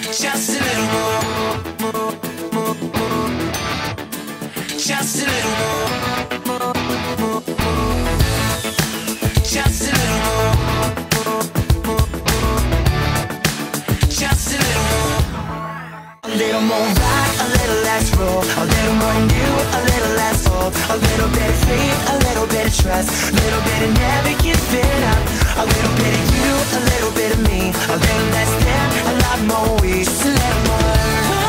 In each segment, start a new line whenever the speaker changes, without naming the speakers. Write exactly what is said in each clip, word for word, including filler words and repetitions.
Just a little more, just a little more, just a little more, just a little more. A little more rock, a little less roll, a little more new, a little less old, a little bit of faith, a little bit of trust, a little bit of never giving up, a little bit of you, a little bit of me, a little less than, a lot more we, just a little more,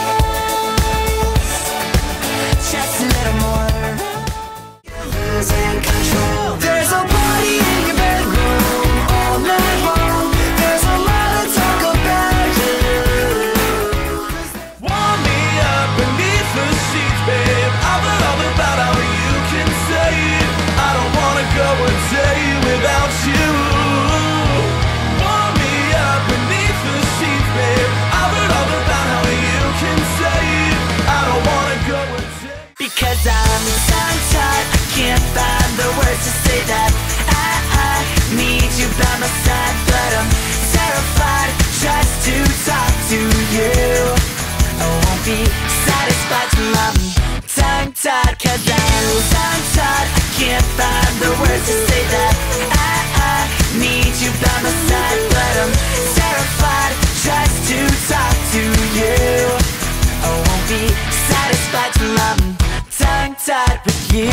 just a little more. You're losing control. There's a party in your bedroom all night long. There's a lot to talk about you. Warm me up beneath the sheets, babe. I've heard all about how you can say it. I don't wanna go a day without you. Warm me up beneath the sheets, babe. I've heard all about how you can say it. I don't wanna go a day. Because I'm tongue-tied, I can't find the words to say that I, I need you by my side, but I'm terrified just to talk to you. I won't be satisfied till I'm tongue-tied, cause I'm tongue-tied, I can't find the words to say that I, I need you by my side, but I'm terrified just to talk to you. I won't be satisfied till I'm tongue-tied with you.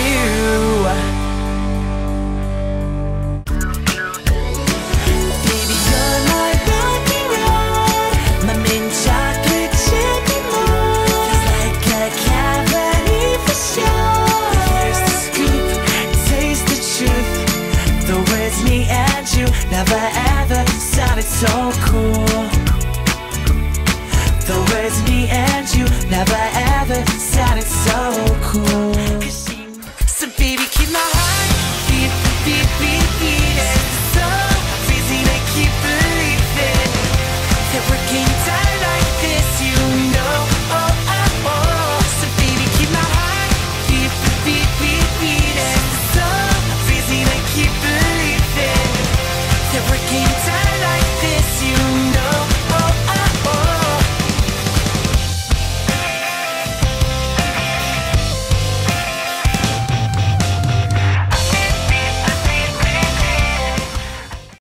Baby, you're my rocky road, my mint chocolate chip moon. It's like a cavity for sure. Here's the scoop, taste the truth. The words me and you never ever sounded so cool. The words me and you never ever sounded so cool. So baby, keep my heart beat, beat, beat.